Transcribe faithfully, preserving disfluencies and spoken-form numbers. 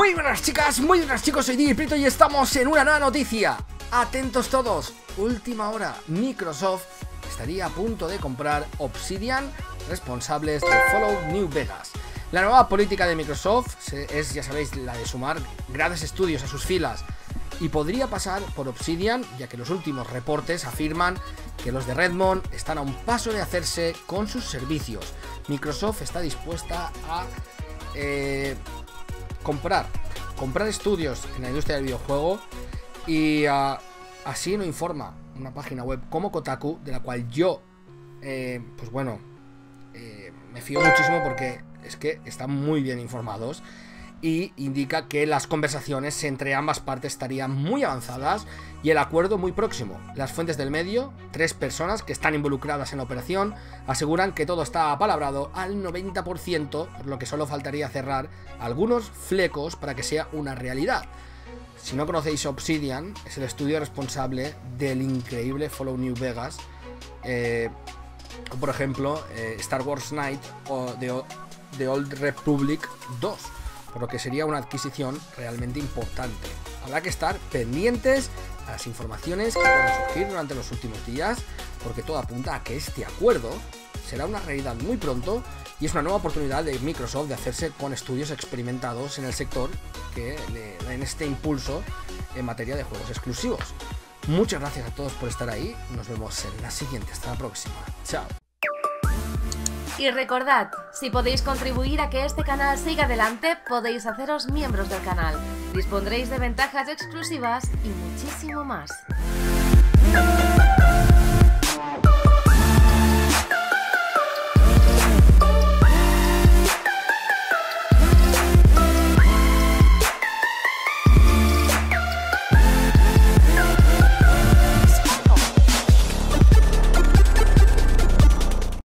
Muy buenas chicas, muy buenas chicos, soy Digiprieto y estamos en una nueva noticia. Atentos todos, última hora, Microsoft estaría a punto de comprar Obsidian, responsables de Fallout New Vegas. La nueva política de Microsoft es, ya sabéis, la de sumar grandes estudios a sus filas y podría pasar por Obsidian, ya que los últimos reportes afirman que los de Redmond están a un paso de hacerse con sus servicios. Microsoft está dispuesta a eh, comprar, comprar estudios en la industria del videojuego y uh, así lo informa una página web como Kotaku, de la cual yo, eh, pues bueno, eh, me fío muchísimo porque es que están muy bien informados y indica que las conversaciones entre ambas partes estarían muy avanzadas y el acuerdo muy próximo. Las fuentes del medio, tres personas que están involucradas en la operación, aseguran que todo está apalabrado al noventa por ciento, por lo que solo faltaría cerrar algunos flecos para que sea una realidad. Si no conocéis, Obsidian es el estudio responsable del increíble Fallout New Vegas, eh, o por ejemplo eh, Star Wars Knight o The, The Old Republic dos, por lo que sería una adquisición realmente importante. Habrá que estar pendientes a las informaciones que puedan surgir durante los últimos días, porque todo apunta a que este acuerdo será una realidad muy pronto y es una nueva oportunidad de Microsoft de hacerse con estudios experimentados en el sector que le den este impulso en materia de juegos exclusivos. Muchas gracias a todos por estar ahí, nos vemos en la siguiente, hasta la próxima, chao. Y recordad, si podéis contribuir a que este canal siga adelante, podéis haceros miembros del canal. Dispondréis de ventajas exclusivas y muchísimo más.